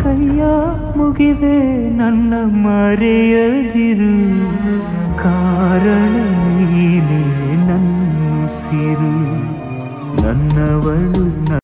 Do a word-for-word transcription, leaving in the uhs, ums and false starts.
ಕೈಯ ಮುಗಿವೆ ನನ್ನ ಮರೆಯದಿರು, ಕಾರಣ ನೀನೇ ನನ್ನುಸಿರು, ನನ್ನವಳು.